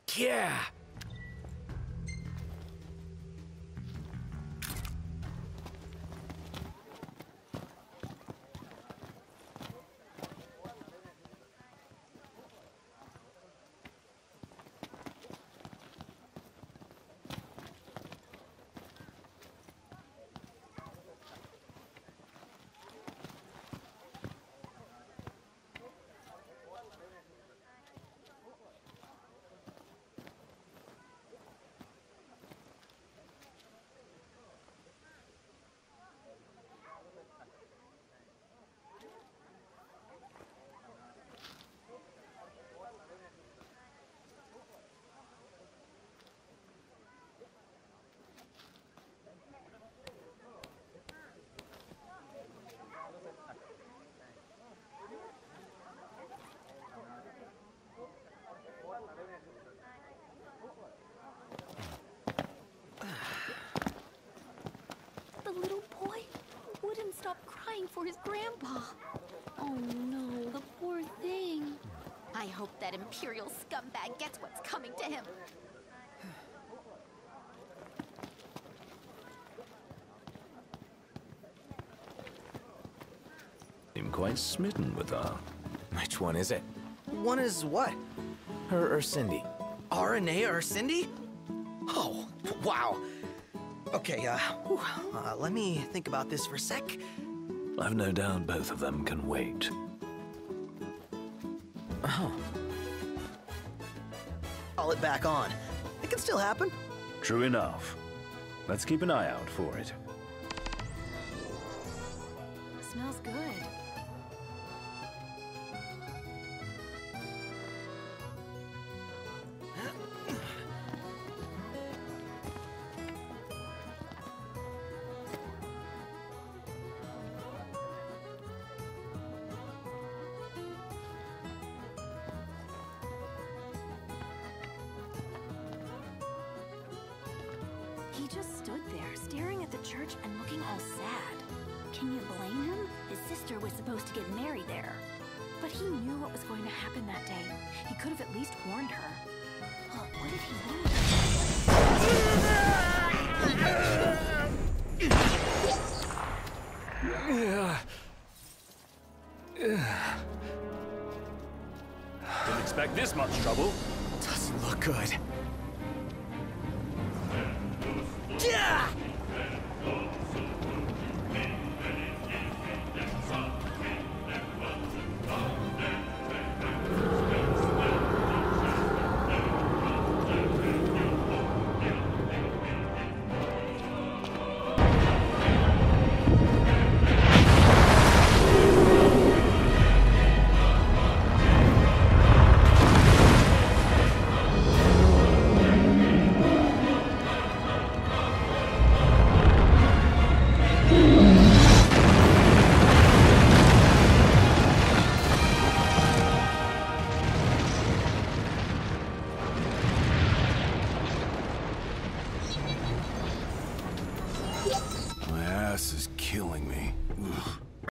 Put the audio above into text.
Yeah! The little boy wouldn't stop crying for his grandpa. Oh no, the poor thing. I hope that Imperial scumbag gets what's coming to him. I'm quite smitten with her. Which one is it? One is what? Her or Cindy? Aranea or Cindy? Oh, wow. Okay, let me think about this for a sec. I've no doubt both of them can wait. Oh. Call it back on. It can still happen. True enough. Let's keep an eye out for it. Smells good. He just stood there, staring at the church and looking all sad. Can you blame him? His sister was supposed to get married there. But he knew what was going to happen that day. He could have at least warned her. Well, what if he Didn't expect this much trouble. Doesn't look good. Yeah!